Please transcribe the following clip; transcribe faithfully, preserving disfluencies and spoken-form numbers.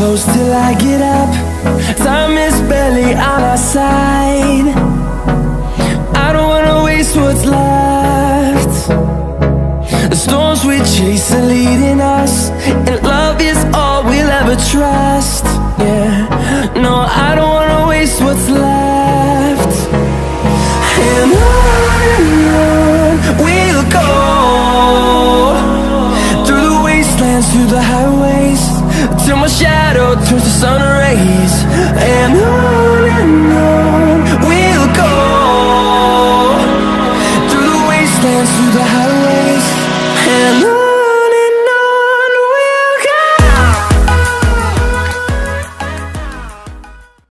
close till I get up. Time is barely on our side. I don't wanna waste what's left. The storms we chase are leading us, and love is all we'll ever trust. Yeah, no, I don't wanna waste what's left. And on and on we'll go, through the wastelands, through the highways, till my shadow turns to sun rays.